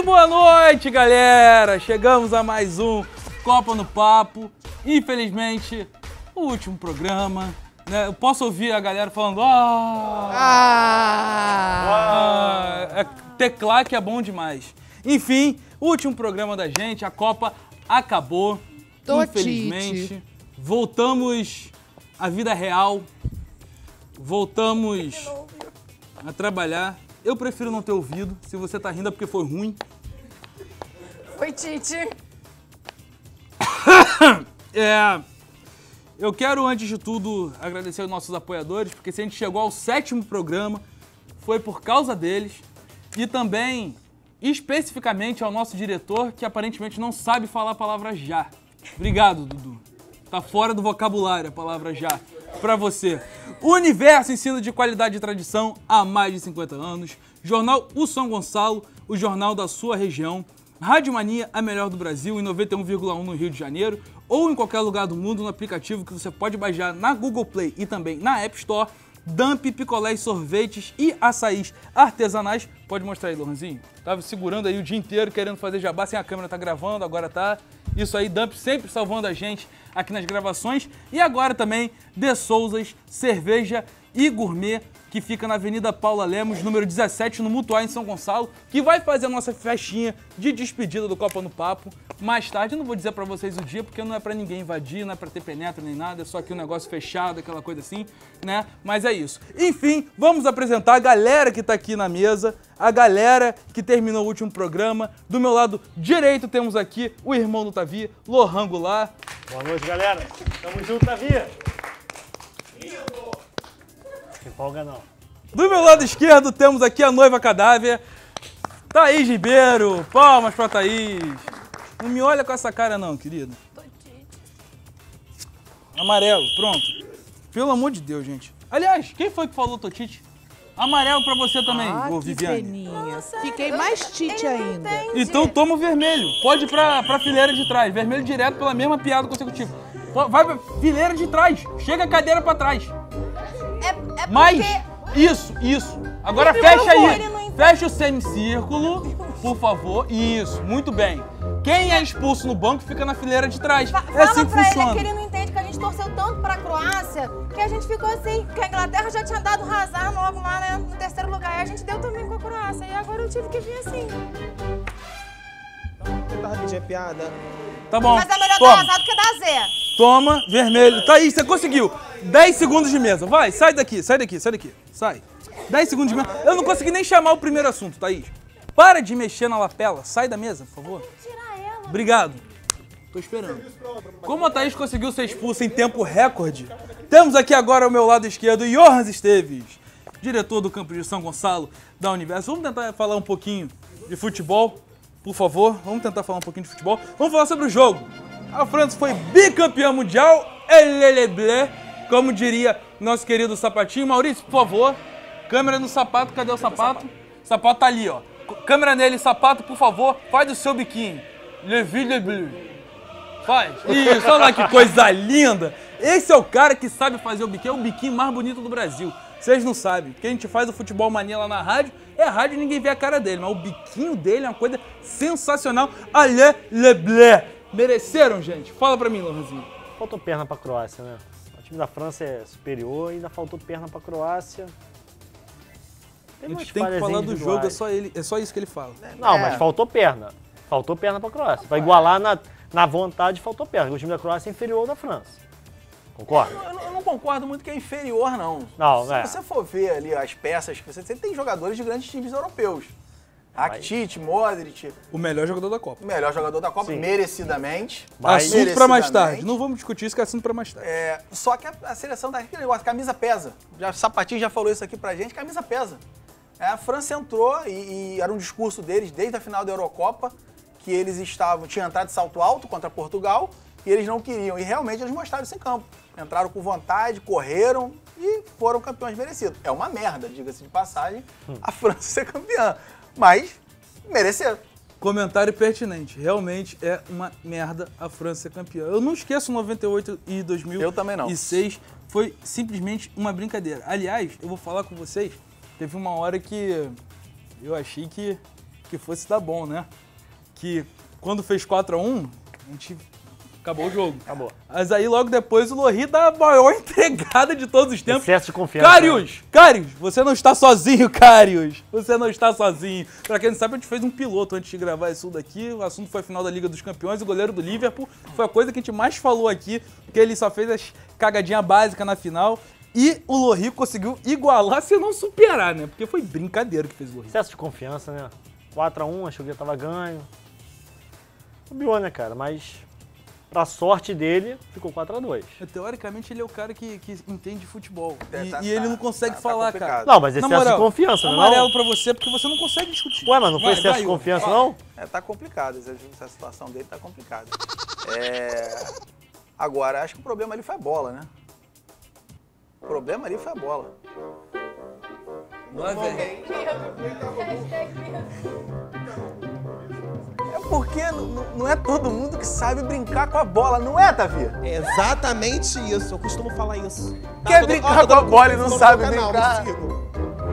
Muito boa noite, galera! Chegamos a mais um Copa no Papo. Infelizmente, o último programa, né? Eu posso ouvir a galera falando teclar que é bom demais. Enfim, o último programa da gente, a Copa acabou. Infelizmente. Voltamos à vida real. Voltamos a trabalhar. Eu prefiro não ter ouvido. Se você tá rindo é porque foi ruim. Oi, Tite. Eu quero, antes de tudo, agradecer aos nossos apoiadores, porque se a gente chegou ao 7º programa, foi por causa deles. E também, especificamente, ao nosso diretor, que aparentemente não sabe falar a palavra já. Obrigado, Dudu. Tá fora do vocabulário a palavra já. Pra você. Universo Ensino de Qualidade e Tradição há mais de 50 anos. Jornal O São Gonçalo, o jornal da sua região. Rádio Mania, a melhor do Brasil, em 91,1 no Rio de Janeiro. Ou em qualquer lugar do mundo no aplicativo que você pode baixar na Google Play e também na App Store. Dump, picolés, sorvetes e açaís artesanais. Pode mostrar aí, Lohanzinho. Tava segurando aí o dia inteiro, querendo fazer jabá, sem a câmera tá gravando, agora tá. Isso aí, Dump sempre salvando a gente aqui nas gravações. E agora também, De Souzas, cerveja e gourmet, que fica na Avenida Paula Lemos, número 17, no Mutuá, em São Gonçalo, que vai fazer a nossa festinha de despedida do Copa no Papo. Mais tarde, eu não vou dizer pra vocês o dia, porque não é pra ninguém invadir, não é pra ter penetra nem nada, é só aqui um negócio fechado, aquela coisa assim, né? Mas é isso. Enfim, vamos apresentar a galera que tá aqui na mesa, a galera que terminou o último programa. Do meu lado direito temos aqui o irmão do Tavi, Lohan Goulart. Boa noite, galera. Tamo junto, Tavi. Não empolga, não. Do meu lado esquerdo temos aqui a noiva cadáver, Thaís Ribeiro. Palmas pra Thaís. Não me olha com essa cara não, querida. Amarelo, pronto. Pelo amor de Deus, gente. Aliás, quem foi que falou Totite? Amarelo pra você também, ô Viviane. Nossa, fiquei mais Tite ainda. Então toma o vermelho. Pode ir pra fileira de trás. Vermelho direto pela mesma piada consecutiva. Vai pra fileira de trás. Chega a cadeira pra trás. É Mais. porque... Isso. Agora fecha aí. Fecha o semicírculo, por favor. Isso, muito bem. Quem é expulso no banco fica na fileira de trás. É assim que pra funciona. ele que ele não entende que a gente torceu tanto pra Croácia que a gente ficou assim, porque a Inglaterra já tinha dado razão logo lá, né, no 3º lugar. E a gente deu também com a Croácia. E agora eu tive que vir assim. Rapidinho, é piada. Tá bom. Mas é melhor dar Toma. azar do que dar Zé. Toma, vermelho. Thaís, você conseguiu. 10 segundos de mesa. Vai, sai daqui. Sai. 10 segundos de mesa. Eu não consegui nem chamar o primeiro assunto, Thaís. Para de mexer na lapela. Sai da mesa, por favor. Tirar ela. Obrigado. Tô esperando. Como a Thaís conseguiu ser expulsa em tempo recorde, temos aqui agora ao meu lado esquerdo Johan Esteves, diretor do campo de São Gonçalo da Universo. Vamos tentar falar um pouquinho de futebol, por favor. Vamos tentar falar um pouquinho de futebol. Vamos falar sobre o jogo. A França foi bicampeã mundial. Eleleblé, como diria nosso querido Sapatinho. Maurício, por favor. Câmera no sapato. Cadê o sapato? O sapato tá ali, ó. Câmera nele, sapato, por favor. Faz o seu biquinho. Le Ville Bleu. Faz. Isso, olha lá que coisa linda. Esse é o cara que sabe fazer o biquinho. É o biquinho mais bonito do Brasil. Vocês não sabem. Porque a gente faz o Futebol Mania lá na rádio. É rádio e ninguém vê a cara dele. Mas o biquinho dele é uma coisa sensacional. Allez, le blé. Mereceram, gente? Fala pra mim, Lohanzinho. Faltou perna pra Croácia, né? O time da França é superior, ainda faltou perna pra Croácia. A gente tem que falar do jogo, é só isso que ele fala. Não, mas faltou perna. Faltou perna pra Croácia. Pra igualar na vontade, faltou perna. O time da Croácia é inferior ao da França. Concorda? Eu não concordo muito que é inferior, não. Não, Se você for ver ali as peças que você tem jogadores de grandes times europeus. Rakitic, Modric. O melhor jogador da Copa. O melhor jogador da Copa, Sim. merecidamente. Assunto pra mais tarde. Não vamos discutir isso, que é assunto pra mais tarde. Só que a seleção daquele negócio, camisa pesa. O Sapatinho já falou isso aqui pra gente, camisa pesa. A França entrou e era um discurso deles desde a final da Eurocopa, que eles tinham entrado de salto alto contra Portugal e eles não queriam. E realmente eles mostraram isso em campo. Entraram com vontade, correram e foram campeões merecidos. É uma merda, diga-se de passagem, a França ser campeã. Mas mereceram. Comentário pertinente. Realmente é uma merda a França ser campeã. Eu não esqueço 98 e 2006. Eu também não. Foi simplesmente uma brincadeira. Aliás, eu vou falar com vocês, teve uma hora que eu achei que que fosse dar bom, né? Que quando fez 4-1, a gente acabou o jogo. Acabou. Mas aí logo depois o Lohri dá a maior entregada de todos os tempos. Excesso de confiança. Karius, você não está sozinho, Karius. Você não está sozinho. Pra quem não sabe, a gente fez um piloto antes de gravar isso daqui. O assunto foi a final da Liga dos Campeões. O goleiro do Liverpool foi a coisa que a gente mais falou aqui, porque ele só fez as cagadinhas básicas na final. E o Lohri conseguiu igualar, se não superar, né? Porque foi brincadeira que fez o Lohri. Excesso de confiança, né? 4-1, achou que já tava ganho. Subiu, né, cara? Mas, pra sorte dele, ficou 4-2. Teoricamente, ele é o cara que entende futebol. É, E ele não consegue falar, complicado. cara. Não, mas Na excesso moral, de confiança, né? amarelo Não? pra você, porque você não consegue discutir. Ué, mas não foi Vai, excesso vai, de Hugo. confiança, Ó, não? Tá complicado, essa situação dele tá complicada. Agora, acho que o problema ali foi a bola, né? O problema ali foi a bola. Lá vem. É porque não é todo mundo que sabe brincar com a bola, não é, Tavi? É exatamente isso, eu costumo falar isso. Quer brincar com a bola e não sabe no brincar? me sigam.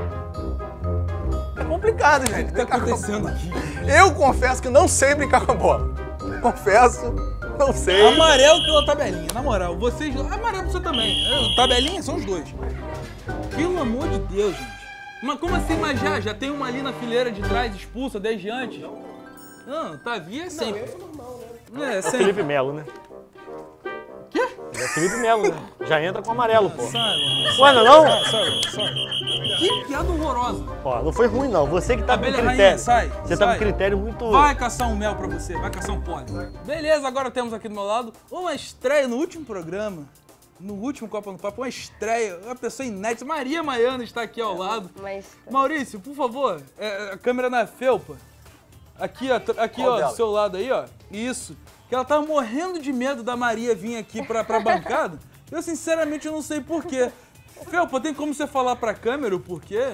É complicado, gente. O que tá brincar com a acontecendo aqui? Eu confesso que não sei brincar com a bola. Confesso, não sei. Amarelo pela tabelinha, na moral. Vocês. Amarelo pra você também. Tabelinha são os dois. Pelo amor de Deus, gente. Mas como assim, mas já tem uma ali na fileira de trás expulsa desde antes? Não, Tavi é sempre. É sempre. Felipe Melo, né? Quê? É Felipe Melo, né? Já entra com amarelo, pô. Sai, Ué, não? sai. Que piada horrorosa. Ó, não foi ruim, não. Você que tá com Abelha critério. rainha, sai, Você tá sai. com critério muito... Vai caçar um mel pra você, vai caçar um pólen. Beleza, agora temos aqui do meu lado uma estreia no último programa. No último Copa no Papo, uma estreia, uma pessoa inédita. Maria Maiana está aqui ao lado. Mas Maurício, por favor, a câmera na felpa. Aqui, ó, Qual do dela? seu lado aí, ó. Isso. Que ela tava morrendo de medo da Maria vir aqui pra bancada. Eu, sinceramente, não sei porquê. Felpa, tem como você falar pra câmera o porquê?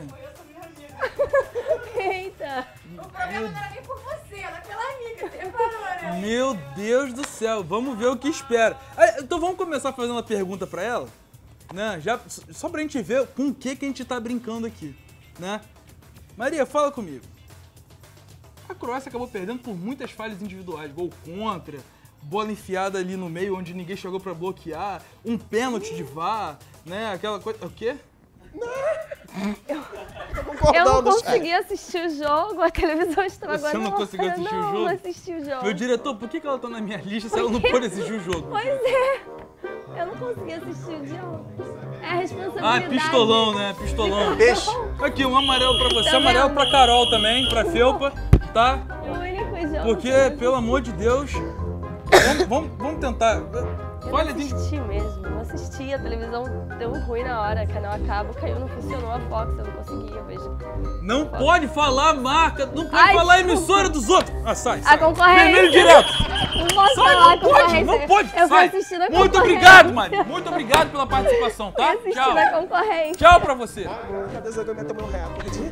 eita. O problema não era nem por você, era pela amiga, você reparou, né? Meu Deus do céu, vamos ver o que espera. Então vamos começar fazendo uma pergunta pra ela, né? Já, só pra gente ver com o que a gente tá brincando aqui, né? Maria, fala comigo. A Croácia acabou perdendo por muitas falhas individuais, gol contra, bola enfiada ali no meio onde ninguém chegou pra bloquear, um pênalti de VAR, né? Aquela coisa... O quê? Eu não consegui assistir o jogo, a televisão estragou. Você não conseguiu assistir o jogo? Não assisti o jogo. Meu diretor, por que ela tá na minha lista se ela não pôde assistir o jogo? Pois é, eu não consegui assistir o jogo. É a responsabilidade. Ah, pistolão, né? Pistolão. Peixe. Aqui, um amarelo pra você, Tá amarelo vendo? pra Carol também, pra Felpa, tá? O único jogo. Porque, pelo amor de Deus, vamos tentar. Eu Olha, não assisti mesmo, não assisti, a televisão deu ruim na hora, canal a cabo caiu, não funcionou a Fox, eu não consegui, eu vejo. não pode falar marca, não pode Ai, falar a desculpa. emissora dos outros. Ah, sai. A concorrência. Vermelho direto. Não posso Sai, falar não a pode, concorrência. não pode. Eu sai. vou assistir na Muito concorrência. obrigado, Mari. Muito obrigado pela participação, tá? Eu assisti Tchau. na concorrência. Tchau pra você. Cadê esse argumento meu recorde?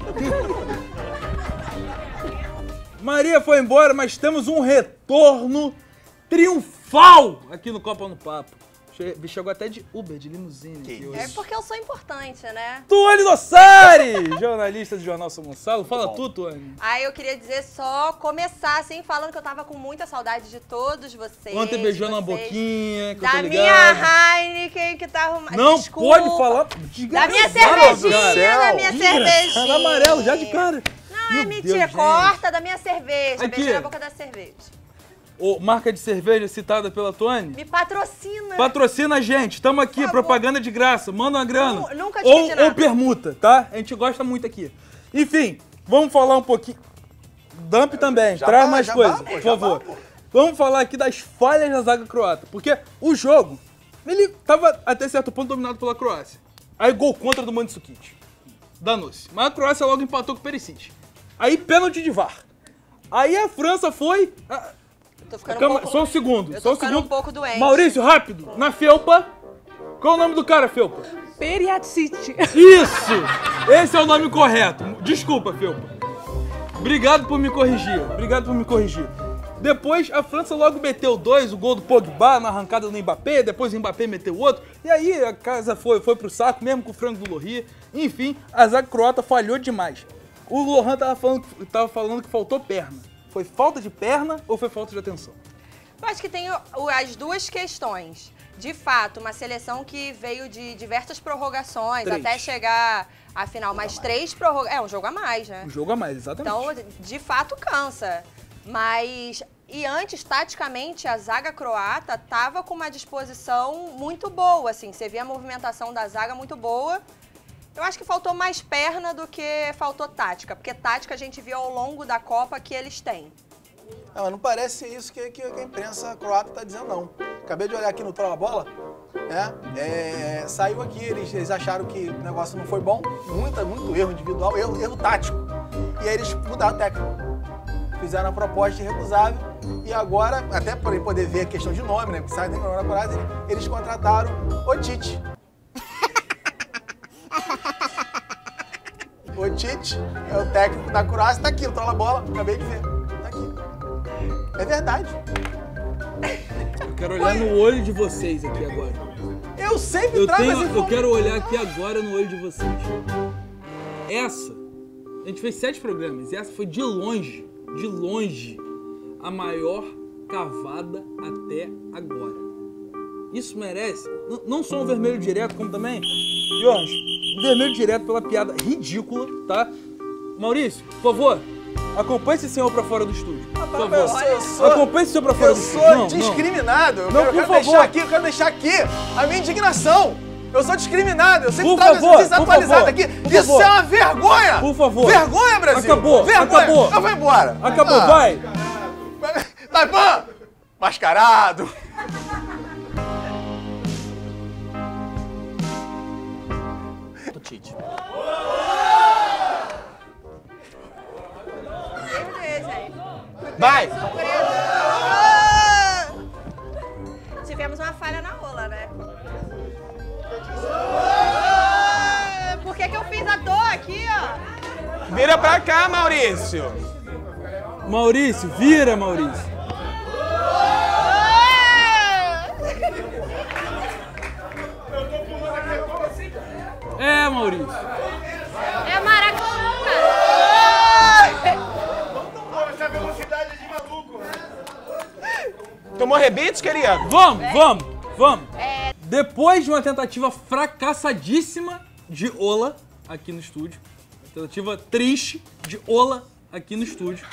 Maria foi embora, mas temos um retorno triunfal aqui no Copa no Papo. Chegou até de Uber, de limusine aqui hoje. É porque eu sou importante, né? Tuane Dossari, jornalista do Jornal São Gonçalo. Fala tu, Tuane. Aí eu queria dizer só começar assim, falando que eu tava com muita saudade de todos vocês. Ontem beijou na vocês. boquinha, que eu tô Da ligado. minha Heineken, que tá arrumada. Não Desculpa. pode falar. Da minha Desgraçado, cervejinha, cara. da minha Desgraçado, cervejinha. amarelo, já de cara. Não, Meu é mentira, Deus, gente. corta da minha cerveja. Aqui. Beijei na boca da cerveja. Ô, marca de cerveja citada pela Tuane. Me patrocina. Patrocina a gente, tamo aqui, Por favor. propaganda de graça, manda uma grana. Nunca te pedi nada. Ou permuta, tá? A gente gosta muito aqui. Enfim, vamos falar um pouquinho. Dump também, Já traz vai, mais já coisas, vai, pô, por já favor. vai, pô. Vamos falar aqui das falhas da zaga croata, porque o jogo, ele tava até certo ponto dominado pela Croácia. Aí gol contra do Mandzukic. Danou-se. Mas a Croácia logo empatou com o Perisic. Aí pênalti de VAR. Aí a França foi... Tô ficando Calma, um pouco... só um segundo, Eu só tô um ficando segundo. um pouco doente. Maurício, rápido, na Felpa. Qual é o nome do cara, Felpa? Periatite. Isso! Esse é o nome correto. Desculpa, Felpa. Obrigado por me corrigir. Obrigado por me corrigir. Depois, a França logo meteu 2, o gol do Pogba na arrancada do Mbappé, depois o Mbappé meteu outro, e aí a casa foi pro saco, mesmo com o frango do Lohri. Enfim, a zaga croata falhou demais. O Lohan tava falando que faltou perna. Foi falta de perna ou foi falta de atenção? Eu acho que tem as duas questões. De fato, uma seleção que veio de diversas prorrogações até chegar à final, mas 3 prorrogações. É um jogo a mais, né? Um jogo a mais, exatamente. Então, de fato, cansa. Mas, e antes, taticamente, a zaga croata estava com uma disposição muito boa, assim. Você via a movimentação da zaga muito boa. Eu acho que faltou mais perna do que faltou tática, porque tática a gente viu ao longo da Copa que eles têm. Mas não parece ser isso que a imprensa croata está dizendo, não. Acabei de olhar aqui no Trola Bola, saiu aqui, eles acharam que o negócio não foi bom, muito erro individual, erro tático. E aí eles mudaram a técnica. Fizeram a proposta irrecusável e agora, até para poder ver a questão de nome, né? Porque sai da Croácia, eles contrataram o Tite. O Tite é o técnico da Croácia, tá aqui, no Trola Bola, acabei de ver. Tá aqui. É verdade. Eu quero olhar no olho de vocês aqui agora. Eu sempre trago essa informação. Eu quero olhar aqui agora no olho de vocês. Essa, a gente fez 7 programas e essa foi de longe, a maior cavada até agora. Isso merece, não só um vermelho direto, como também, Jorge, vermelho direto pela piada ridícula, tá? Maurício, por favor, acompanhe esse senhor pra fora do estúdio. Por favor. Acompanhe esse senhor pra fora do estúdio. Eu sou discriminado. Eu quero deixar aqui a minha indignação. Eu sou discriminado. Eu sempre trago essa notícia atualizada aqui. Isso é uma vergonha. Por favor. Vergonha, Brasil. Acabou. Vergonha. Acabou. Eu vou embora. Acabou, vai. Taipan! Mascarado. Tite. Vai! Tivemos uma falha na rola, né? Por que eu fiz a dor aqui, ó? Vira pra cá, Maurício! Maurício, vira, Maurício. É, Maurício. É Maracanã. Tomou rebite, querida? Vamos. Depois de uma tentativa fracassadíssima de Ola aqui no estúdio, tentativa triste de Ola aqui no estúdio,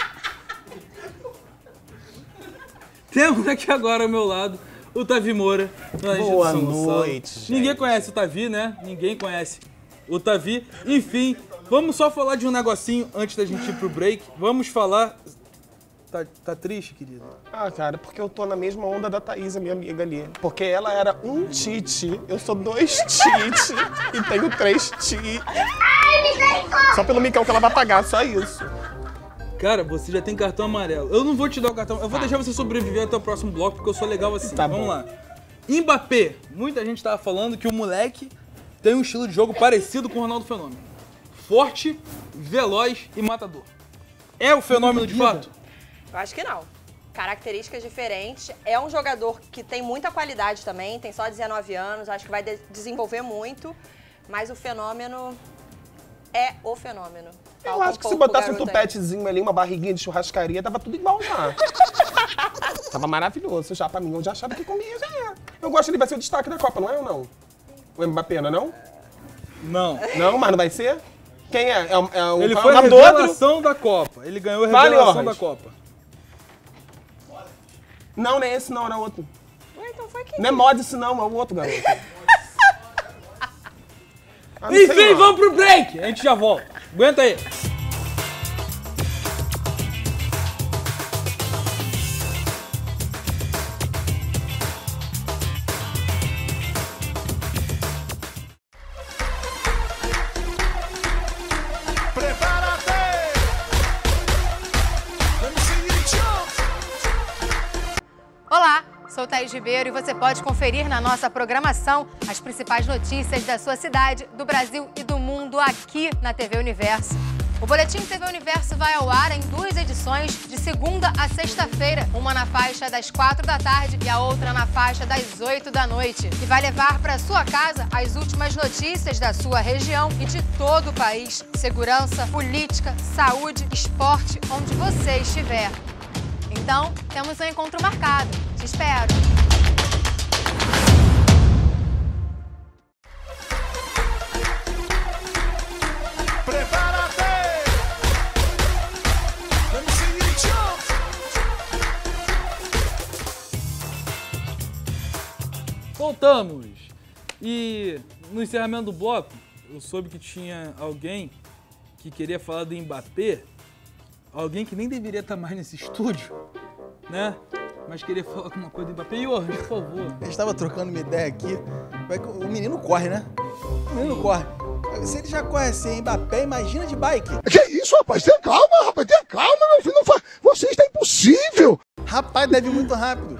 temos aqui agora ao meu lado o Tavi Moura. Boa noite. Ninguém conhece o Tavi, né? Ninguém conhece o Tavi. Enfim, vamos só falar de um negocinho antes da gente ir pro break. Vamos falar... Tá triste, querido? Ah, cara, porque eu tô na mesma onda da Thaís, a minha amiga ali. Porque ela era um Tite, eu sou 2 Tite e tenho 3 Tite. Só pelo micão que ela vai pagar, só isso. Cara, você já tem cartão amarelo. Eu não vou te dar o cartão, eu vou deixar você sobreviver até o próximo bloco, porque eu sou legal assim. Tá Vamos bom. lá. Mbappé. Muita gente tava falando que o moleque tem um estilo de jogo parecido com o Ronaldo Fenômeno. Forte, veloz e matador. É o fenômeno de fato? Eu acho que não. Características diferentes. É um jogador que tem muita qualidade também, tem só 19 anos, acho que vai desenvolver muito, mas o fenômeno é o fenômeno. Eu Falta acho que se pouco botasse um garoto aí. tupetezinho ali, uma barriguinha de churrascaria, tava tudo igual já. Tava maravilhoso já pra mim, eu já achava que comia, já é. Eu gosto, ele vai ser o destaque da Copa, não é ou não? O Mbappé, não é não? Não. Não, mas não vai ser? Quem é? Ele qual foi é o a nome do outro? revelação da Copa. Ele ganhou a Fale, revelação Orras. da Copa. Não, não é esse não, era outro. Ué, então foi quem? Não é Modis não, é o outro garoto. Ah, não sei Enfim, não. vamos pro break. A gente já volta. Aguenta aí. Olá, sou Thaís Ribeiro e você pode conferir na nossa programação as principais notícias da sua cidade, do Brasil e do mundo aqui na TV Universo. O Boletim TV Universo vai ao ar em 2 edições, de segunda a sexta-feira, uma na faixa das 4 da tarde e a outra na faixa das 8 da noite. E vai levar para sua casa as últimas notícias da sua região e de todo o país. Segurança, política, saúde, esporte, onde você estiver. Então, temos um encontro marcado. Te espero! Voltamos! E no encerramento do bloco, eu soube que tinha alguém que queria falar do Mbappé, alguém que nem deveria estar mais nesse estúdio, né? Mas queria falar alguma coisa do Mbappé. Johan, por favor. A gente tava trocando uma ideia aqui. O menino corre, né? O menino corre. Se ele já corre assim, Mbappé, imagina de bike. Que isso, rapaz? Tenha calma, rapaz. Tenha calma, meu filho. Não faz... Você está impossível. Rapaz, deve ir muito rápido.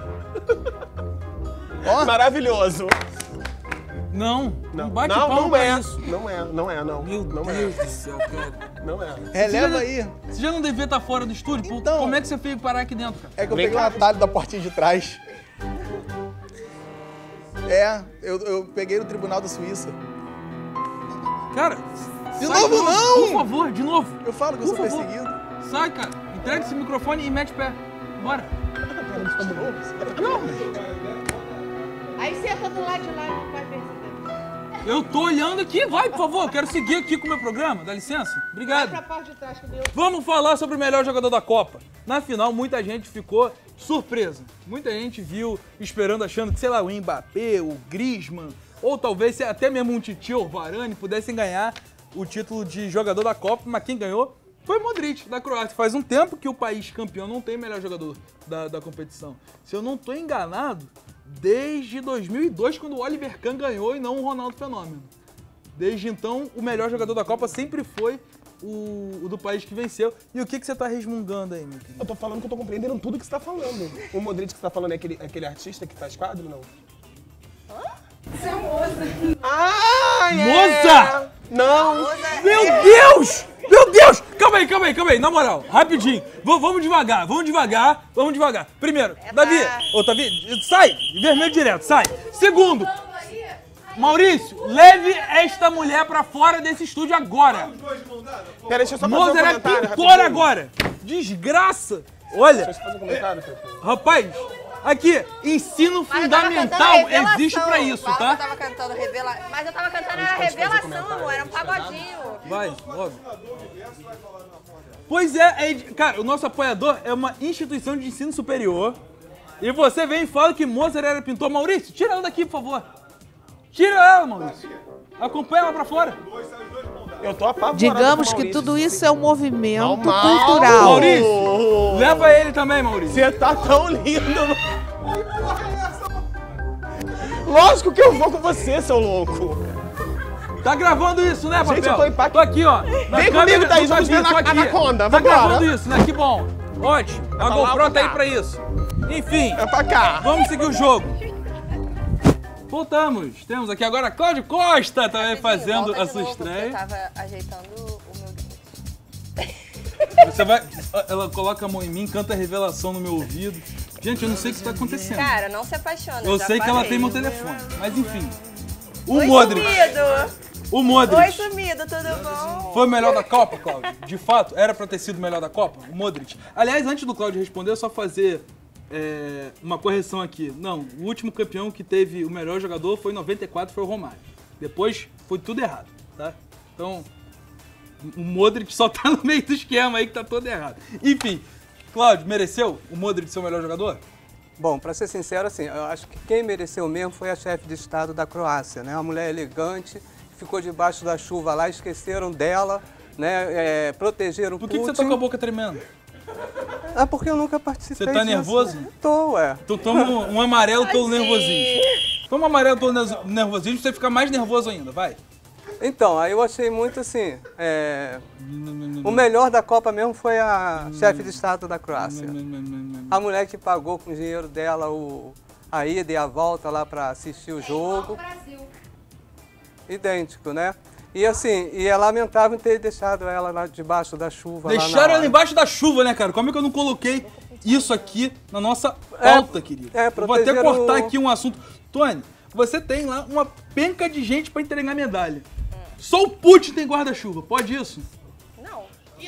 Ó. Maravilhoso. Não bate não, palma não pra é. isso. Não. Meu não Deus é. do céu, cara. Não é. Releva aí. Você já não devia estar fora do estúdio? Pô, Então. como é que você veio parar aqui dentro, cara? É que eu Vem peguei um cá. atalho da portinha de trás. Eu peguei no Tribunal da Suíça. Cara, De sai novo, não! Por favor, de novo. Eu falo que eu Por sou favor. perseguido. Sai, cara. Entrega esse microfone e mete pé. Bora. Aí senta do lado de lá e não vai perceber. Eu tô olhando aqui. Vai, por favor. Eu quero seguir aqui com o meu programa. Dá licença. Vai Obrigado. pra parte de trás que deu. Vamos falar sobre o melhor jogador da Copa. Na final, muita gente ficou surpresa. Muita gente viu, esperando, achando que, sei lá, o Mbappé, o Griezmann, ou talvez até mesmo um Titi ou o Varane pudessem ganhar o título de jogador da Copa, mas quem ganhou foi o Modric, da Croácia. Faz um tempo que o país campeão não tem melhor jogador da competição. Se eu não tô enganado, desde 2002, quando o Oliver Kahn ganhou e não o Ronaldo Fenômeno. Desde então, o melhor jogador da Copa sempre foi o do país que venceu. E o que você tá resmungando aí, meu querido? Eu tô falando que eu tô compreendendo tudo que você tá falando. O Modric que você tá falando é aquele artista que faz quadro, não? Ah, Moza! Não! Meu Deus! Meu Deus! Calma aí. Na moral, rapidinho. Vamos devagar. Primeiro, Davi, sai! Vermelho direto, sai. Segundo, Maurício, leve esta mulher pra fora desse estúdio agora. Pera, deixa eu só fazer um Moza é comentário pintora rapidinho. agora. Desgraça. Olha, Deixa eu fazer um comentário, Pepe. rapaz, aqui, ensino Mas eu tava cantando fundamental Revelação. existe pra isso, Fala que tá? eu tava cantando Mas eu tava cantando era Revelação, amor. Era um pagodinho. Vai, logo. Pois é, cara, o nosso apoiador é uma instituição de ensino superior e você vem e fala que Mozart era pintor. Maurício, tira ela daqui, por favor. Tira ela, Maurício. Acompanha ela pra fora. Eu tô apavorado. Digamos com o que Maurício. tudo isso é um movimento Normal. cultural. Maurício, leva ele também, Maurício. Você tá tão lindo. Lógico que eu vou com você, seu louco. Tá gravando isso, né, Papel? Gente, eu tô impactado. Tô aqui, ó. Na Vem câmera comigo, Thaís, do vamos ver Davi, tô na aqui. Anaconda, Tá vambora. gravando isso, né? Que bom. Ótimo. A pra lá GoPro ou tá pra aí cá? pra isso. Enfim, É pra cá. vamos seguir o jogo. Voltamos. Temos aqui agora Cláudio Costa também fazendo Volta a de sua novo, porque Eu estreia. tava ajeitando o meu drink. Você vai. Ela coloca a mão em mim, canta a revelação no meu ouvido. Gente, eu não sei o que tá acontecendo. Cara, não se apaixona. Eu já sei que ela falei. tem meu telefone, mas enfim. O Oi, Modric. sumido. O Oi, Modric. sumido, tudo bom? Foi o melhor da Copa, Cláudio? De fato, era pra ter sido o melhor da Copa? O Modric. Aliás, antes do Cláudio responder, eu só fazer uma correção aqui. Não, o último campeão que teve o melhor jogador foi em 94, foi o Romário. Depois, foi tudo errado, tá? Então, o Modric só tá no meio do esquema aí que tá todo errado. Enfim, Cláudio, mereceu o Modric ser o melhor jogador? Bom, para ser sincero, assim, eu acho que quem mereceu mesmo foi a chefe de Estado da Croácia, né? Uma mulher elegante, ficou debaixo da chuva lá, esqueceram dela, né? Protegeram Por que Putin. você tá com a boca tremendo? É porque eu nunca participei Você tá disso. nervoso? Tô, ué. Então toma um amarelo pelo nervosismo. Toma um amarelo pelo nervosismo pra você ficar mais nervoso ainda, vai. Então, aí eu achei muito assim, o melhor da Copa mesmo foi a chefe de Estado da Croácia. A mulher que pagou com o dinheiro dela a ida e a volta lá para assistir o jogo. Idêntico, né? E assim, e é lamentável ter deixado ela lá debaixo da chuva. Deixaram ela embaixo da chuva, né, cara? Como é que eu não coloquei isso aqui na nossa pauta, querido? Eu vou até cortar aqui um assunto. Tony, você tem lá uma penca de gente pra entregar medalha. Só o Putin tem guarda-chuva, pode isso? Não.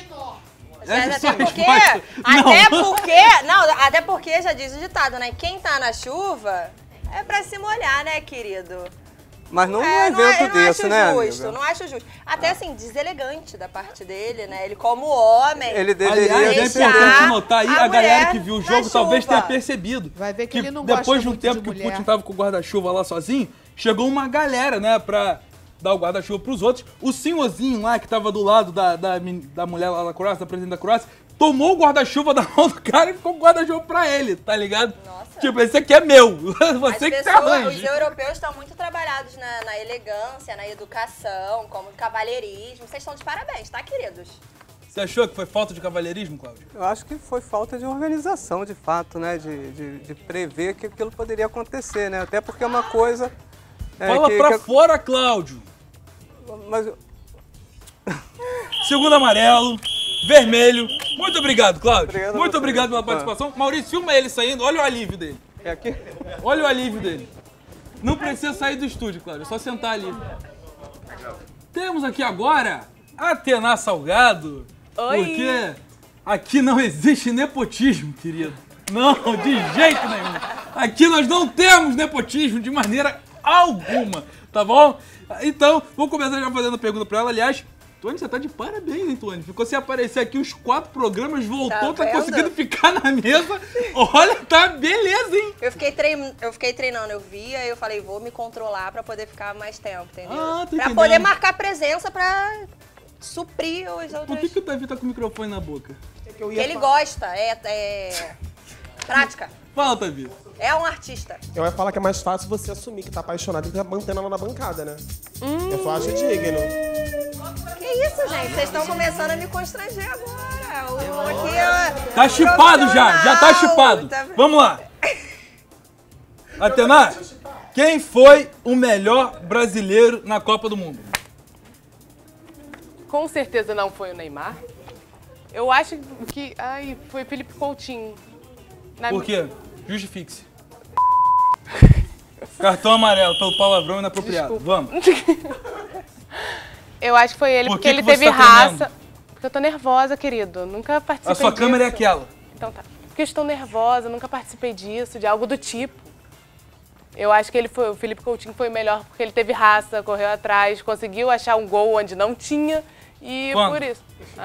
Até porque já diz o ditado, né? Quem tá na chuva é pra se molhar, né, querido? Mas não é um evento desse, né, amiga? Não acho justo. Até assim, deselegante da parte dele, né? Ele como homem. Ele deveria Aliás, é importante notar aí, a galera que viu o jogo talvez tenha percebido. Vai ver que ele não depois de um muito tempo de que o mulher. Putin tava com o guarda-chuva lá sozinho, chegou uma galera, né, pra dar o guarda-chuva pros outros. O senhorzinho lá, que tava do lado da mulher lá da Croácia, da presidente da Croácia, tomou o guarda-chuva da mão do cara e ficou com o guarda-chuva pra ele, tá ligado? Nossa. Tipo, esse aqui é meu. Você que tá arranja. Os europeus estão muito trabalhados na elegância, na educação, como no cavalheirismo. Vocês estão de parabéns, tá, queridos? Você achou que foi falta de cavalheirismo, Cláudio? Eu acho que foi falta de organização, de fato, né? De prever que aquilo poderia acontecer, né? Até porque é uma coisa... Fala pra fora, Cláudio! Mas... Segundo amarelo, vermelho. Muito obrigado, Cláudio. Muito obrigado pela participação. Maurício, filma ele saindo. Olha o alívio dele. É aqui? Olha o alívio dele. Não precisa sair do estúdio, Cláudio. É só sentar ali. Temos aqui agora Atena Salgado. Oi. Porque aqui não existe nepotismo, querido. Não, de jeito nenhum. Aqui nós não temos nepotismo de maneira alguma, tá bom? Então, vou começar já fazendo a pergunta pra ela. Aliás, Tony, você tá de parabéns, hein, Tony? Ficou sem aparecer aqui os 4 programas, voltou, tá conseguindo ficar na mesa. Olha, tá beleza, hein? Eu fiquei treinando, eu via, eu falei, vou me controlar pra poder ficar mais tempo, entendeu? Pra poder marcar presença pra suprir os outros. Por que o Davi tá com o microfone na boca? Porque ele gosta, é prática. Fala, Davi. É um artista. Eu ia falar que é mais fácil você assumir que tá apaixonado e tá mantendo ela na bancada, né? Eu acho digno. Que isso, gente? Vocês estão começando a me constranger agora. Tá chipado já tá chipado. Vamos lá. Atena, quem foi o melhor brasileiro na Copa do Mundo? Com certeza não foi o Neymar. Eu acho que foi Felipe Coutinho. Por quê? Justifique-se. Cartão amarelo pelo palavrão inapropriado. Vamos. Eu acho que foi ele, porque ele teve raça. Porque eu tô nervosa, querido. Nunca participei disso. A sua câmera é aquela. Então tá. Porque eu estou nervosa, nunca participei disso, de algo do tipo. Eu acho que o Felipe Coutinho foi o melhor porque ele teve raça, correu atrás, conseguiu achar um gol onde não tinha. E por isso.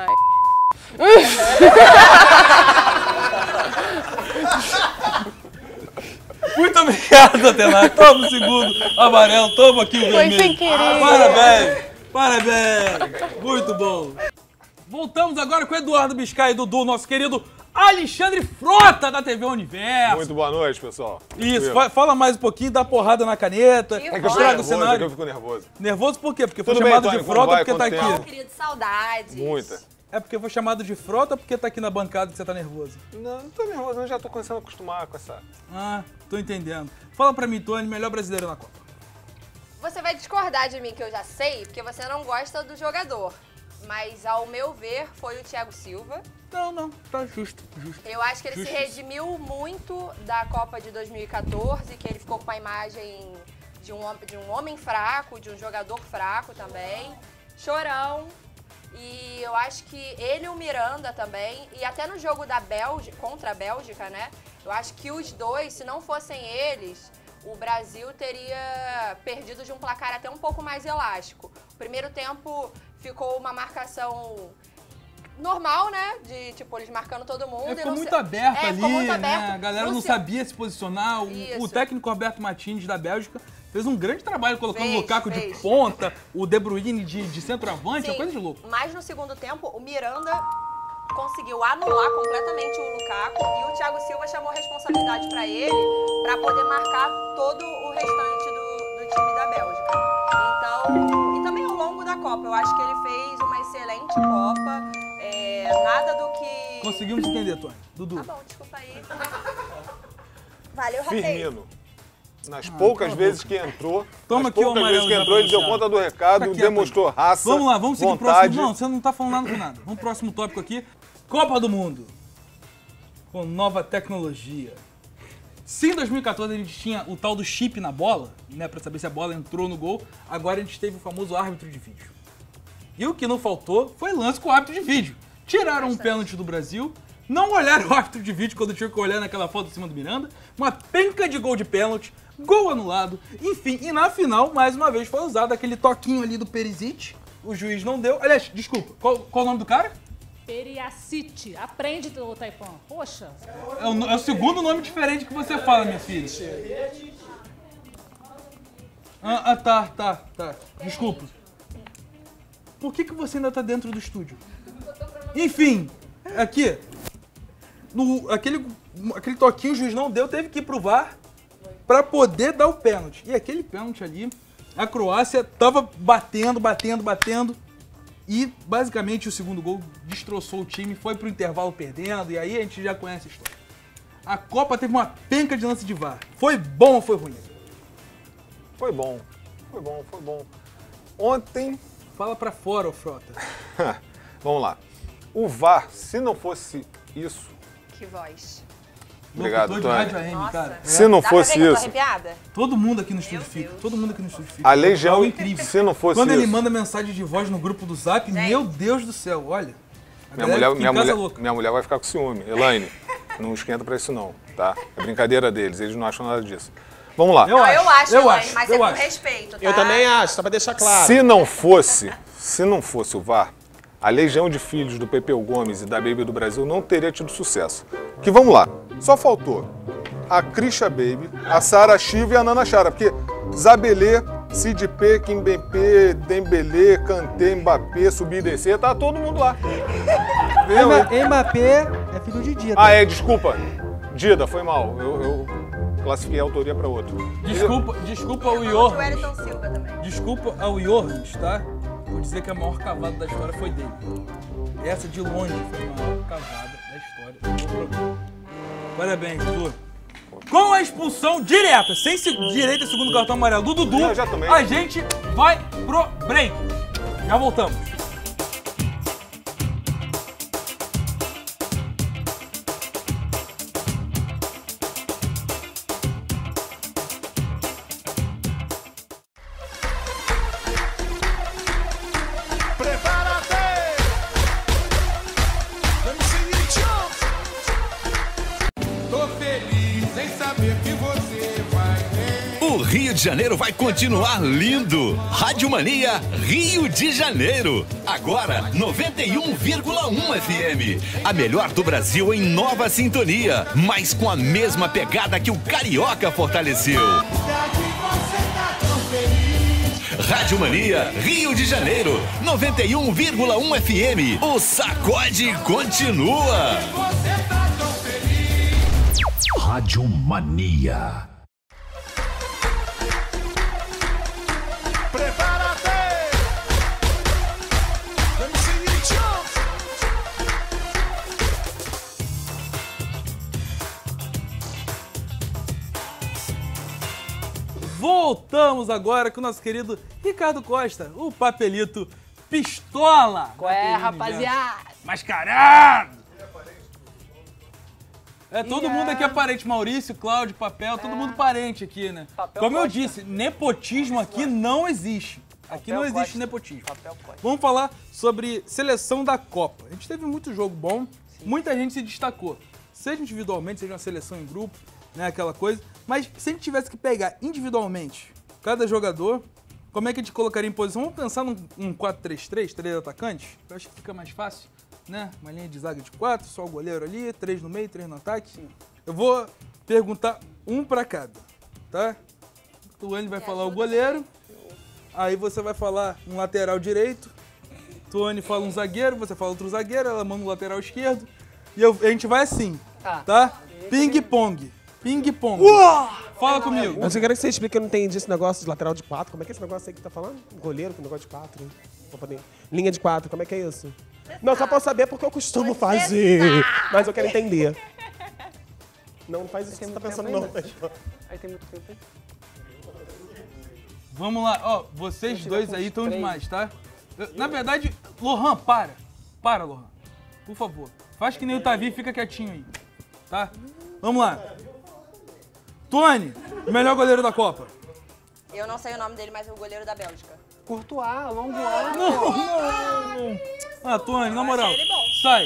Muito obrigado, Atena. Toma o segundo amarelo, toma aqui o vermelho. Foi sem querer. Parabéns, parabéns. Muito bom. Voltamos agora com o Eduardo Biscay e Dudu, nosso querido Alexandre Frota da TV Universo. Muito boa noite, pessoal. Isso, fala mais um pouquinho, dá porrada na caneta. É que eu estrago o cenário. Eu fico nervoso. Nervoso por quê? Porque foi chamado de Frota porque tá aqui. Bom, querido, saudades. Muita. É porque foi chamado de Frota ou porque tá aqui na bancada que você tá nervoso? Não tô nervoso, eu já tô começando a acostumar com essa... Ah, tô entendendo. Fala pra mim, Tony, melhor brasileiro na Copa. Você vai discordar de mim que eu já sei, porque você não gosta do jogador. Mas, ao meu ver, foi o Thiago Silva. Não, tá justo. Eu acho que ele se redimiu muito da Copa de 2014, que ele ficou com a imagem de um homem fraco, de um jogador fraco também. Chorão. E eu acho que ele e o Miranda também, e até no jogo da Bélgica, contra a Bélgica, né? Eu acho que os dois, se não fossem eles, o Brasil teria perdido de um placar até um pouco mais elástico. O primeiro tempo ficou uma marcação normal, né? De, tipo, eles marcando todo mundo. Ficou muito aberto ali, ficou muito aberto. Né? A galera não sabia se posicionar. O técnico Roberto Martins, da Bélgica, fez um grande trabalho colocando o Lukaku de ponta, o De Bruyne de centroavante, uma coisa de louco. Mas no segundo tempo, o Miranda conseguiu anular completamente o Lukaku e o Thiago Silva chamou a responsabilidade para ele, para poder marcar todo o restante do time da Bélgica. Então, e também ao longo da Copa, eu acho que ele fez uma excelente Copa, nada do que... Conseguimos entender, Tony. Dudu. Tá bom, desculpa aí. Valeu, Firmino. Nas poucas vezes que entrou, Toma aqui o amarelo. Ele deu conta do recado, Tá aqui, demonstrou raça, vamos lá, vamos seguir vontade. pro próximo. Não, você não tá falando nada com nada. Vamos pro próximo tópico aqui. Copa do Mundo. Com nova tecnologia. Se em 2014 a gente tinha o tal do chip na bola, né, pra saber se a bola entrou no gol, agora a gente teve o famoso árbitro de vídeo. E o que não faltou foi lance com o árbitro de vídeo. Tiraram um pênalti do Brasil, não olharam o árbitro de vídeo quando tinha que olhar naquela foto em cima do Miranda, uma penca de gol de pênalti, gol anulado, enfim, e na final, mais uma vez, foi usado aquele toquinho ali do Perisic, o juiz não deu. Aliás, desculpa, qual o nome do cara? Periacite. Aprende, Taipão. Poxa. É o segundo nome diferente que você fala, minha filha. Tá. Desculpa. Por que você ainda tá dentro do estúdio? Enfim, aqui. Aquele toquinho o juiz não deu, teve que ir pro VAR pra poder dar o pênalti. E aquele pênalti ali, a Croácia tava batendo. E, basicamente, o segundo gol destroçou o time, foi pro intervalo perdendo, e aí a gente já conhece a história. A Copa teve uma penca de lance de VAR. Foi bom ou foi ruim? Foi bom. Ontem... Fala pra fora, ô Frota. Vamos lá. O VAR, se não fosse isso... Que voz. Obrigado, Tony. Cara. Se não fosse isso... Todo mundo aqui no estúdio fica. A legião, se não fosse Quando isso... ele manda mensagem de voz no grupo do Zap, meu Deus do céu, olha. Minha mulher vai ficar com ciúme. Elaine, não esquenta pra isso não, tá? É brincadeira deles, eles não acham nada disso. Vamos lá. Eu acho, Elaine, mas é com respeito, tá? Eu também acho, só pra deixar claro. Se não fosse o VAR, a legião de filhos do Pepeu Gomes e da Baby do Brasil não teria tido sucesso. Que vamos lá, só faltou a Krisha Baby, a Sara Chiva e a Nana Chara, porque Zabelê, Cid P, Kimbempe, Dembélé, Kanté, Mbappé, subir e descer, tá todo mundo lá. Mbappé é filho de Dida. Desculpa. Dida, foi mal. Eu classifiquei a autoria para outro. Desculpa ao Johannes. Desculpa ao Johannes, tá? Vou dizer que a maior cavada da história foi dele. Essa de longe foi a maior cavada da história. Parabéns, Dudu. Com a expulsão direta, sem direito e segundo cartão amarelo do Dudu, a gente vai pro break. Já voltamos. Rio de Janeiro vai continuar lindo. Rádio Mania Rio de Janeiro. Agora 91,1 FM. A melhor do Brasil em nova sintonia, mas com a mesma pegada que o Carioca fortaleceu. Rádio Mania Rio de Janeiro 91,1 FM. O sacode continua. Rádio Mania. Voltamos agora com o nosso querido Ricardo Costa, o papelito pistola. Qual é, rapaziada? Mascarado! Todo mundo aqui é parente. Maurício, Cláudio, Papel, todo mundo parente aqui, né? Como eu disse, nepotismo aqui não existe. Aqui não existe nepotismo. Vamos falar sobre seleção da Copa. A gente teve muito jogo bom, muita gente se destacou. Seja individualmente, seja uma seleção em grupo, né, aquela coisa. Mas se a gente tivesse que pegar individualmente cada jogador, como é que a gente colocaria em posição? Vamos pensar num 4-3-3, 3 atacantes? Eu acho que fica mais fácil, né? Uma linha de zaga de 4, só o goleiro ali, 3 no meio, 3 no ataque. Sim. Eu vou perguntar um pra cada, tá? O Tuane vai falar o goleiro, aí você vai falar um lateral direito, Tuane fala um zagueiro, você fala outro zagueiro, ela manda um lateral esquerdo, e a gente vai assim, tá? Ping-pong. Ping-pong. Fala comigo. Mas eu quero que você explique, eu não entendi esse negócio de lateral de 4. Como é que é esse negócio aí que tá falando? Goleiro com negócio de 4. Linha de 4, como é que é isso? Não, só pra eu saber porque eu costumo fazer. Mas eu quero entender. Não faz isso que você tá pensando, não. Aí tem muito tempo. Vamos lá, ó, vocês dois aí estão demais, tá? Na verdade, Lohan, para. Para, Lohan. Por favor. Faz que nem o Tavi e fica quietinho aí, tá? Vamos lá. Tony, melhor goleiro da Copa. Eu não sei o nome dele, mas é o goleiro da Bélgica. Courtois, longo Não. Ah, Tony, na moral. Sai.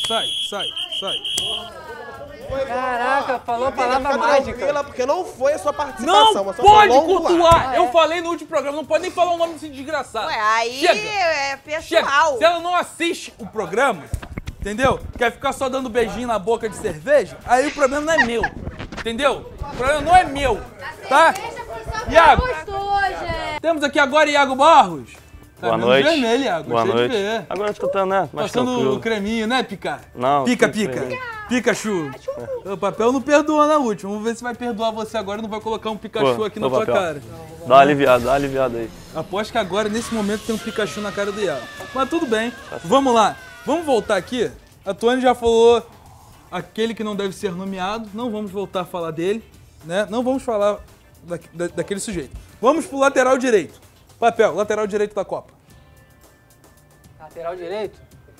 Caraca, falou a palavra mágica. Porque não foi a sua participação. Não pode cultuar! Eu falei no último programa, não pode nem falar o nome desse desgraçado. Ué, aí Chega. é pessoal. Chega. Se ela não assiste o programa, entendeu? Quer ficar só dando beijinho na boca de cerveja, aí o problema não é meu. Entendeu? O problema não é meu, tá? Iago. Temos aqui agora Iago Barros. Boa noite. Vermelho, Iago. Boa Gostei noite. de ver. Agora eu tô tendo, né? Mais Passando tranquilo. o creminho, né, Pica? Não. Pica. creminho. Pikachu. O papel não perdoou na última. Vamos ver se vai perdoar você agora e não vai colocar um Pikachu Pô, aqui na ô, tua papel. cara. Dá uma aliviada aí. Aposto que agora, nesse momento, tem um Pikachu na cara do Iago. Mas tudo bem. Vamos lá. Vamos voltar aqui. A Tony já falou aquele que não deve ser nomeado. Não vamos voltar a falar dele, né? Não vamos falar daquele sujeito. Vamos pro lateral direito. Papel, lateral direito da Copa. Lateral direito?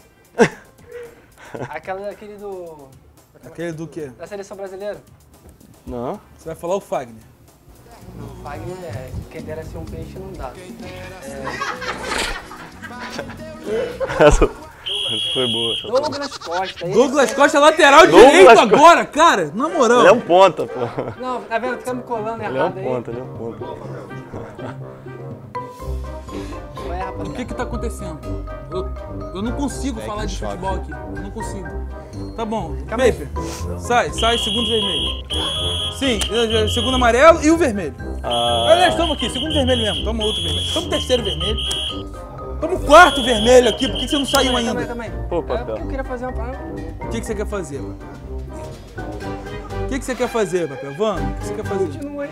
Aquele do... Aquele do quê? Da seleção brasileira. Não. Você vai falar o Fagner. O Fagner é... Quem dera ser um peixe não dá. Essa foi boa. Douglas Costa. Douglas Costa, lateral direito agora, cara. Na moral. Ele é um ponta, pô. Não, tá vendo? Fica me colando Ele é um errado aí. ponta. O que tá acontecendo? Eu não consigo falar de futebol aqui. Eu não consigo. Tá bom. Paper. Sai, segundo vermelho. Sim, segundo amarelo e o vermelho. Aliás, estamos aqui, segundo vermelho mesmo. Toma outro vermelho. Estamos terceiro vermelho. Estamos quarto vermelho aqui. Por que você não saiu ainda? Também. Pô, papel. Eu queria fazer uma parada. O que você quer fazer, papel? O que você quer fazer, papel? Vamos, o que você quer fazer? Continua aí.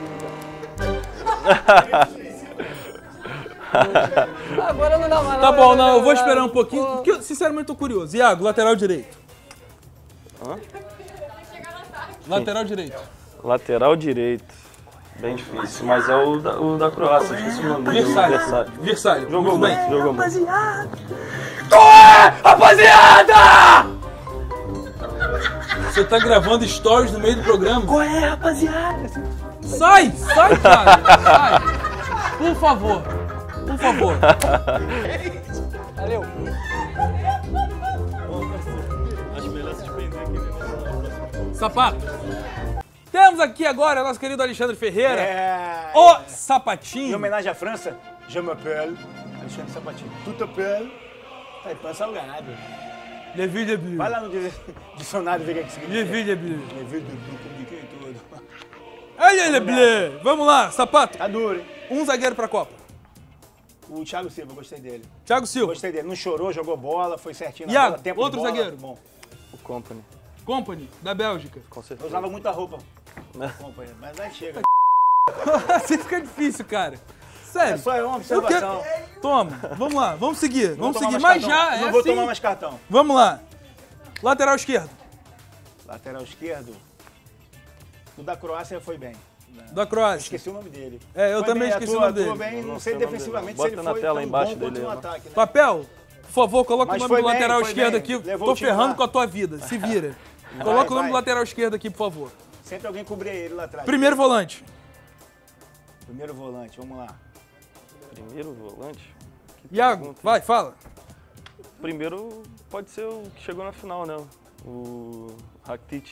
Agora não dá mais. Tá bom, não, eu vou esperar um pouquinho, porque eu sinceramente tô curioso. Iago, lateral direito. Hã? Lateral direito. Lateral direito. Bem difícil, mas é o da Croácia. Esqueci o nome dele. Versalhes. Jogou muito bem. Jogou bem. Rapaziada! Você tá gravando stories no meio do programa? Qual é, rapaziada? Sai, cara! Sai! Por favor. Valeu. Acho melhor se despender aqui. Sapato. Temos aqui agora nosso querido Alexandre Ferreira. O Sapatinho. Em homenagem à França, je m'appelle Alexandre Sapatinho. Tu t'appelles Taipan Salgado. Le Ville Bleu. Vai lá no dicionário ver o que significa. Le Ville Bleu. Le Ville Bleu, comuniquei tudo. Aí, Le Bleu. Vamos lá, Sapato. Tá duro, hein? Um zagueiro pra Copa. O Thiago Silva, gostei dele. Thiago Silva. Gostei dele. Não chorou, jogou bola, foi certinho na Iago, bola, tempo outro de bola. zagueiro. Bom. O Company. Company, da Bélgica. Com Eu certeza. usava muita roupa. Companheiro, mas aí chega. Assim fica difícil, cara. Sério. É só uma observação. Toma, vamos lá, vamos seguir. Não Vamos vou tomar seguir, mais mas cartão. já é Não vou assim. tomar mais cartão. Vamos lá. Lateral esquerdo. Lateral esquerdo. O da Croácia foi bem. Da Croácia. Esqueci o nome dele. É, eu Foi também bem, esqueci o atuou, nome dele. atuou bem, não sei sei o nome defensivamente dele. se ele Bota na foi tela tão embaixo bom quanto dele, no né? ataque. Né? Papel, por favor, coloca Mas o nome do foi bem, lateral foi esquerdo bem. aqui. Levou Tô o time ferrando lá. com a tua vida. Se vira. Coloca o nome do lateral esquerdo aqui, por favor. Sempre alguém cobria ele lá atrás. Primeiro volante. Primeiro volante, vamos lá. Primeiro volante? Iago, vai, fala. Primeiro pode ser o que chegou na final, né? O Rakitic.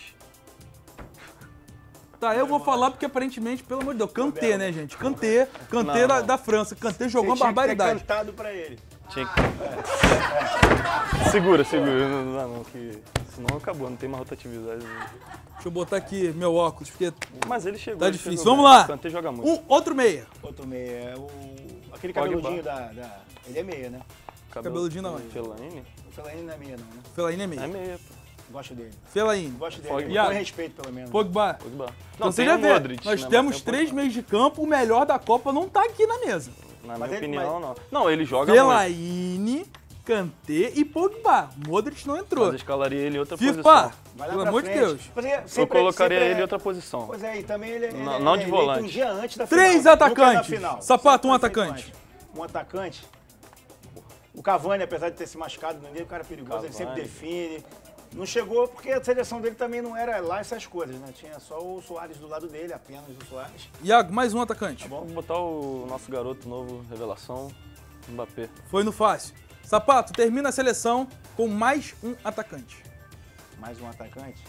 Tá, eu vou falar porque aparentemente, pelo amor de Deus, Kanté, né, gente? Kanté Não, da França. Kanté jogou uma Você tinha que barbaridade. ter cantado pra ele. Tinha que... Segura, não dá não, que senão acabou, não tem mais rotatividade. Deixa eu botar aqui meu óculos, porque Mas ele chegou. tá ele difícil. chegou Vamos bem. lá. O Kanté joga muito. Outro meia. Outro meia, aquele Pogba. cabeludinho da... Ele é meia, né? Cabeludinho não é. Fellaini? O Fellaini não é meia, não, né? Fellaini é meia. É meia, pô. Gosto dele. Fellaini. Gosto dele. Pogba. Com respeito, pelo menos. Pogba. Pogba. Então Não, você tem já o vê, Modric, nós né, temos mas tem o 3 Pogba. meios de campo, o melhor da Copa não tá aqui na mesa. Na Mas minha ele- opinião, mas- não. Não, ele joga muito. Fellaini, Kanté e Pogba. Modric não entrou. Mas eu escalaria ele em outra FIFA, posição. pelo amor de Deus. Eu colocaria ele em outra posição. Pois é, e também ele não de volante. Um dia antes da final. 3 atacantes. Sapato, um atacante. Um atacante. O Cavani, apesar de ter se machucado no dia, o cara é perigoso, ele sempre define. Não chegou porque a seleção dele também não era lá essas coisas, né? Tinha só o Soares do lado dele, apenas o Soares. Iago, mais um atacante. Tá bom, vamos botar o nosso garoto novo, revelação, Mbappé. Foi no fácil. Sapato, termina a seleção com mais um atacante. Mais um atacante?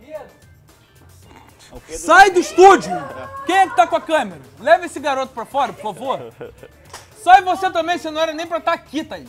Sai do estúdio! Quem é que tá com a câmera? Leva esse garoto pra fora, por favor. Sai você também, você não era nem pra estar aqui, Thaís.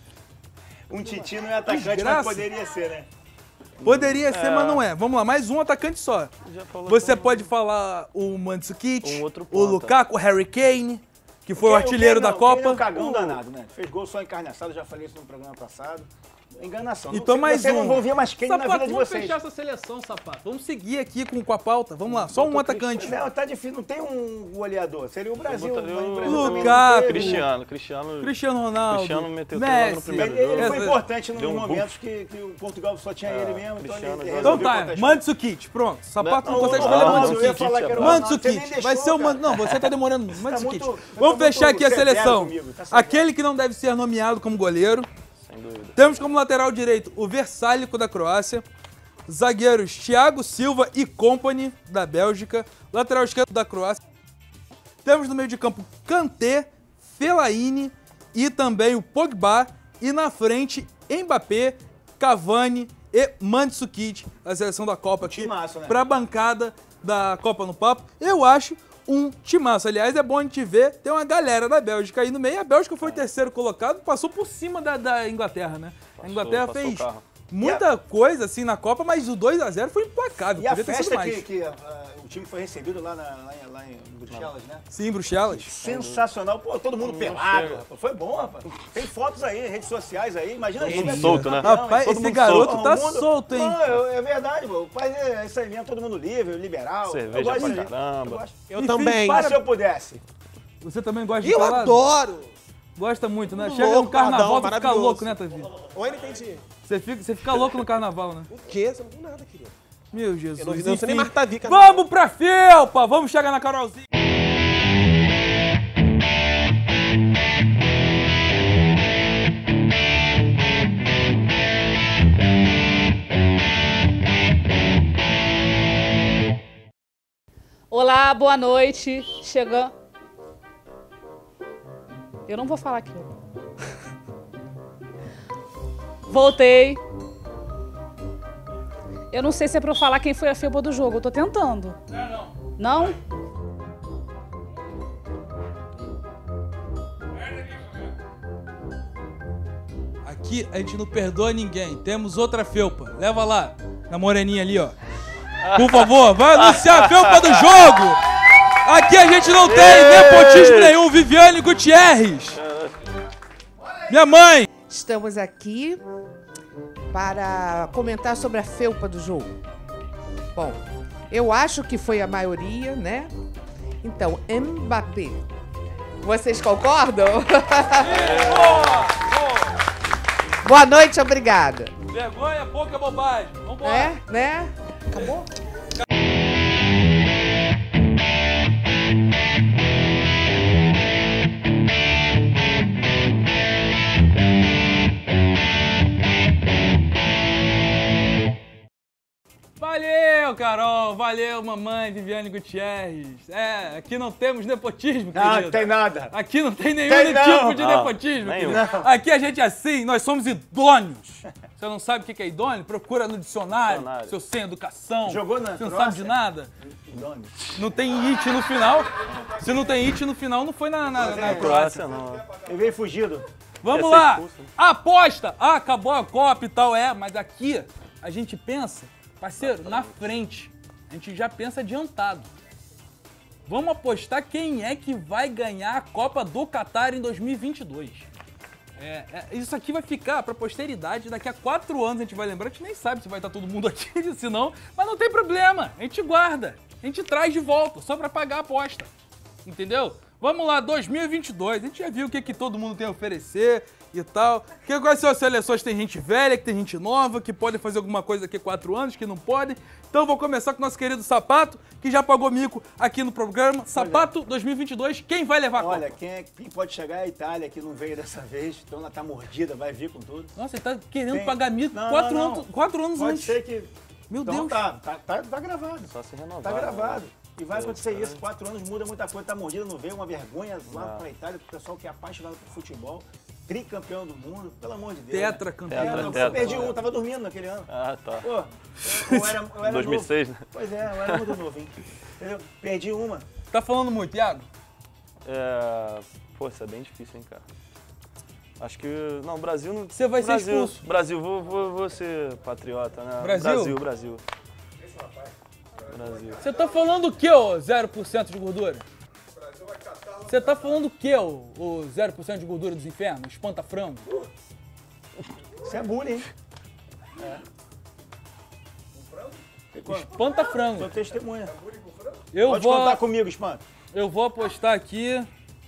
Um Titi não é atacante, Desgraça. mas poderia ser, né? Poderia ser, mas não é. Vamos lá, mais um atacante só. Você pode falar o Mandzukic, o Lukaku, o Harry Kane, que foi o artilheiro da Copa. Ele é um cagão danado, né? Fez gol só encarnaçado, já falei isso no programa passado. Enganação. Então mais Vocês um. não vão ver mais quem na vida de vamos vocês. fechar essa seleção, Sapato. Vamos seguir aqui com a pauta. Vamos lá, só um atacante. Não, tá difícil, não tem um goleador. Seria o Brasil. Lukaku, Cristiano Ronaldo, Cristiano meteu Messi. no primeiro Ele jogo. foi importante nos Deu um momentos que o Portugal só tinha ele mesmo. Então tá, Mandzukic, pronto. Sapato não consegue escolher Mandzukic. Mandzukic, vai ser o Mandzukic. Não, você tá demorando muito. Mandzukic. Vamos fechar aqui a seleção. Aquele que não deve ser nomeado como goleiro. Temos como lateral direito o Versálico da Croácia, zagueiros Thiago Silva e Company da Bélgica, lateral esquerdo da Croácia. Temos no meio de campo Kanté, Fellaini e também o Pogba. E na frente Mbappé, Cavani e Mandzukic, a seleção da Copa aqui, Timaço, né? para a bancada da Copa no Papo. Eu acho um timaço. Aliás, é bom a gente ver, tem uma galera da Bélgica aí no meio. A Bélgica foi o terceiro colocado, passou por cima da Inglaterra, né? A Inglaterra fez muita coisa assim na Copa, mas o 2-0 foi implacável. E a Podia ter sido festa mais. que o time foi recebido lá em Bruxelas, né? Sim, Bruxelas. Sensacional. Pô, todo mundo pelado, rapaz. Foi bom, rapaz. Tem fotos aí, redes sociais aí. Imagina Todo mundo solto, né? Rapaz, esse garoto tá solto, hein? Não, é verdade, pô. O pai é isso aí mesmo, todo mundo livre, liberal. Cerveja pra caramba. Eu também. Mas se eu pudesse. Você também gosta de Eu balada? adoro! Gosta muito, né? Louco, Chega no carnaval, Adão, tu fica louco, né, Tavi? Oi, não entendi. Você fica louco no carnaval, né? O quê? Você não viu nada, querido. Meu Jesus. Eu não sei nem Marta Vica. Vamos pra felpa! Vamos chegar na Carolzinha. Olá, boa noite. Chegando. Eu não vou falar aqui. Voltei. Eu não sei se é pra eu falar quem foi a felpa do jogo. Eu tô tentando. Não? Aqui a gente não perdoa ninguém. Temos outra felpa. Leva lá, na moreninha ali, ó. Por favor, vai anunciar a felpa do jogo. Aqui a gente não tem nepotismo nenhum. Viviane Gutierrez. Minha mãe. Estamos aqui para comentar sobre a felpa do jogo. Bom, eu acho que foi a maioria, né? Então, Mbappé. Vocês concordam? Boa noite, obrigada. Vergonha, pouca bobagem. Vambora. É, né? Acabou? Valeu, Carol. Valeu, mamãe Viviane Gutierrez. É, aqui não temos nepotismo, querido. Não, tem nada. Aqui não tem nenhum tipo de nepotismo, querido. Aqui a gente é assim, nós somos idôneos. Você não sabe o que é idôneo? Procura no dicionário, seu sem educação. Jogou na Você não sabe de nada? Idôneo. Não tem it no final. Se não tem it no final, não foi na Croácia. Não. Ele veio fugido. Vamos lá. Aposta. Ah, acabou a Copa e tal, mas aqui a gente pensa, parceiro, na frente. A gente já pensa adiantado. Vamos apostar quem é que vai ganhar a Copa do Catar em 2022. Isso aqui vai ficar pra posteridade. Daqui a 4 anos a gente vai lembrar. A gente nem sabe se vai estar todo mundo aqui, se não. Mas não tem problema. A gente guarda. A gente traz de volta, só pra pagar a aposta. Entendeu? Vamos lá, 2022. A gente já viu o que todo mundo tem a oferecer e tal. Quais são as seleções? Tem gente velha, que tem gente nova, que pode fazer alguma coisa aqui 4 anos, que não podem. Então eu vou começar com o nosso querido Sapato, que já pagou mico aqui no programa. Sapato 2022, quem vai levar a Copa? Olha, quem pode chegar é a Itália, que não veio dessa vez, então ela tá mordida, vai vir com tudo. Nossa, ele tá querendo pagar mico 4 anos pode antes. Ser que... Meu então, Deus. Tá gravado. Só se renovar. Tá gravado. E vai acontecer isso. 4 anos muda muita coisa. Tá mordida, não veio, uma vergonha lá pra Itália, pro pessoal que é apaixonado por futebol. Tricampeão do mundo, pelo amor de Deus. Tetracampeão. Eu perdi um, tava dormindo naquele ano. Ah, tá. Pô, eu era 2006, novo. né? Pois é, eu era muito novo, hein? Entendeu? Perdi uma. Tá falando muito, Iago? Pô, isso é bem difícil, hein, cara. Acho que... Não, o Brasil não... Você vai ser expulso. Brasil, vou ser patriota, né? Brasil? Brasil. Você tá falando o que, ô 0% de gordura? Você tá falando o que, ô 0% de gordura dos infernos? Espanta-frango? Isso é bullying, hein? Espanta-frango. Sou testemunha. Pode contar comigo, Espanta. Eu vou apostar aqui...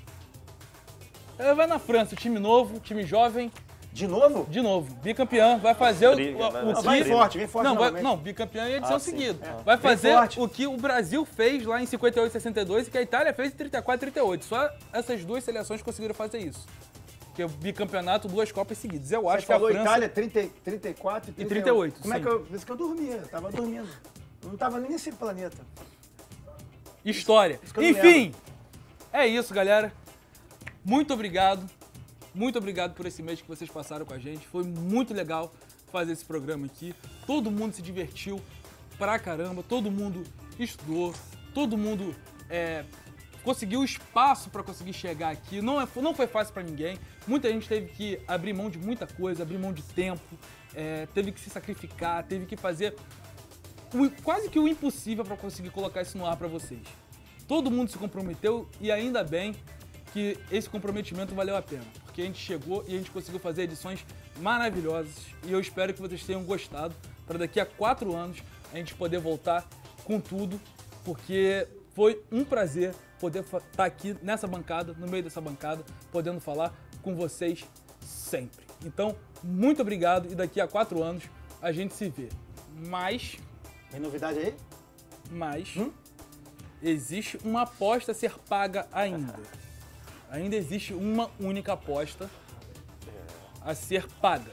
Vai na França, time novo, time jovem. De novo? De novo. Bicampeão. Vai fazer Vai forte, vem forte. Não, bicampeão em edição seguida. Vai fazer o que o Brasil fez lá em 58 e 62 e que a Itália fez em 34 e 38. Só essas duas seleções conseguiram fazer isso. Que é o bicampeonato, 2 Copas seguidas. Eu acho que a França... Você falou Itália 34 e 38. Como é que eu... Por isso que eu dormia, eu tava dormindo. Eu não tava nem nesse planeta. História. Enfim, é isso, galera. Muito obrigado por esse mês que vocês passaram com a gente. Foi muito legal fazer esse programa aqui. Todo mundo se divertiu pra caramba, todo mundo estudou, todo mundo conseguiu espaço pra conseguir chegar aqui. Não foi fácil pra ninguém. Muita gente teve que abrir mão de muita coisa, abrir mão de tempo, teve que se sacrificar, teve que fazer quase que o impossível pra conseguir colocar isso no ar pra vocês. Todo mundo se comprometeu e ainda bem que esse comprometimento valeu a pena, porque a gente chegou e a gente conseguiu fazer edições maravilhosas e eu espero que vocês tenham gostado para daqui a 4 anos a gente poder voltar com tudo, porque foi um prazer poder estar aqui nessa bancada, no meio dessa bancada, podendo falar com vocês sempre. Então, muito obrigado e daqui a 4 anos a gente se vê. Mas... Tem novidade aí? Mas existe uma aposta a ser paga ainda. Ainda existe uma única aposta a ser paga.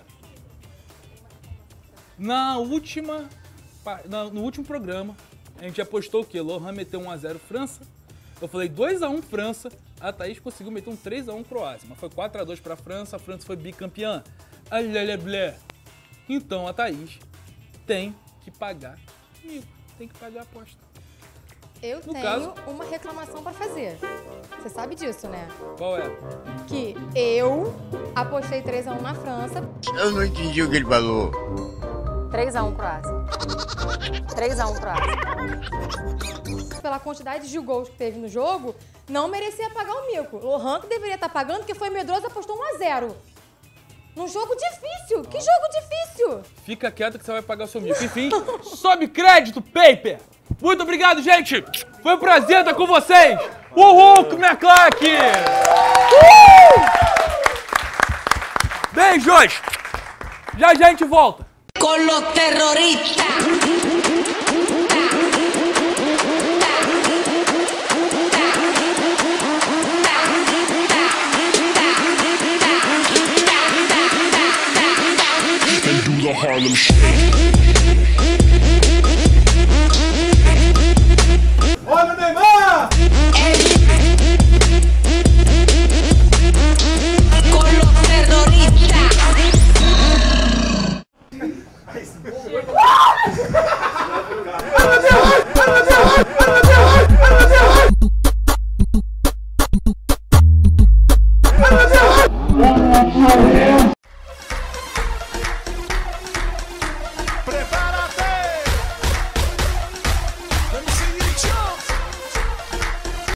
No último programa, a gente apostou o quê? Lohan meteu 1-0 França. Eu falei 2-1 França. A Thaís conseguiu meter um 3-1 Croácia. Mas foi 4-2 para a França foi bicampeã. Então a Thaís tem que pagar comigo. Tem que pagar a aposta. Eu tenho uma reclamação pra fazer. Você sabe disso, né? Qual é? Que eu apostei 3-1 na França. Eu não entendi o que ele falou. 3-1 Croácia. 3-1 Croácia. Pela quantidade de gols que teve no jogo, não merecia pagar o mico. Lohan que deveria estar pagando, porque foi medroso e apostou 1-0. Num jogo difícil. Que jogo difícil? Fica quieto que você vai pagar o seu mico. Enfim, sobe crédito, paper! Muito obrigado, gente! Foi um prazer estar com vocês! Uhul, com minha claque! Beijos! Já a gente volta! Com los terroristas! The Harlem Shake.